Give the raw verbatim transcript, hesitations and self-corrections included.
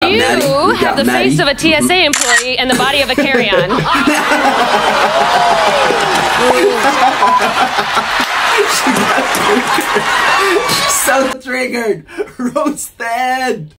got you Maddy. You have got the Maddy. face of a T S A employee and the body of a carry-on. She's so triggered. Roasted.